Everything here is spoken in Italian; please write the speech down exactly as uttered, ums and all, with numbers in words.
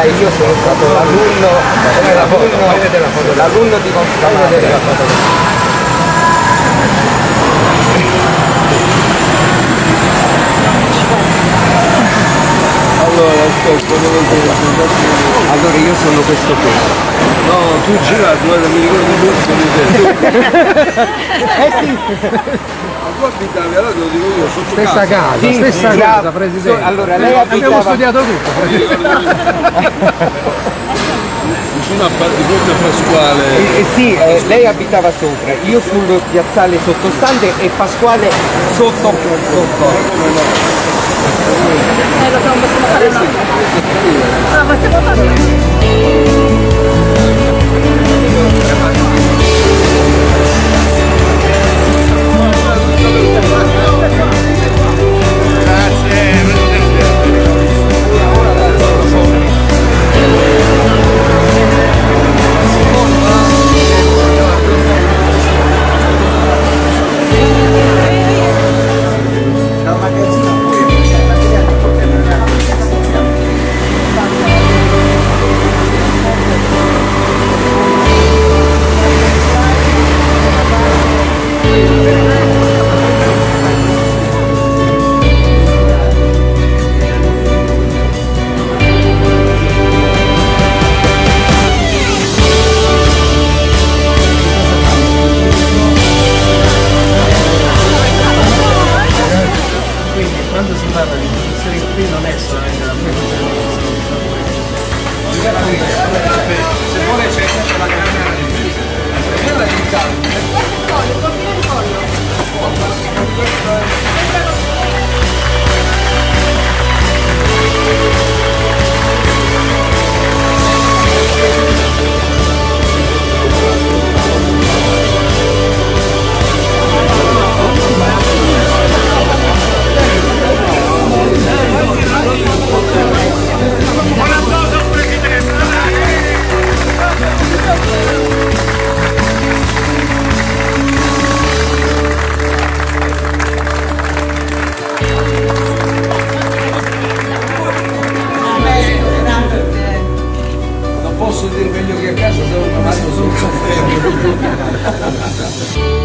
sai, io sono stato l'alunno l'alunno di vostra madre. Allora, aspetta, allora io sono questo qui. No, tu girato, guarda, mi ricordo molto di te. Eh sì. Ma tu abitavi, allora te lo dico io, sotto stessa casa. casa, Sì, stessa sì, casa, sì. Presidente. So, allora lei abitava... Abbiamo studiato tutto. Vicino a di fronte a Pasquale. Eh, eh, sì, eh, lei abitava sopra, io sul piazzale sottostante e Pasquale sotto sotto. Eh, lo so, non possiamo fare una... No, possiamo farlo. Quando si parla di produzione qui non è solamente la Se vuole c'è la camera di quella di posso dire meglio che a casa se non mi sono sofferto.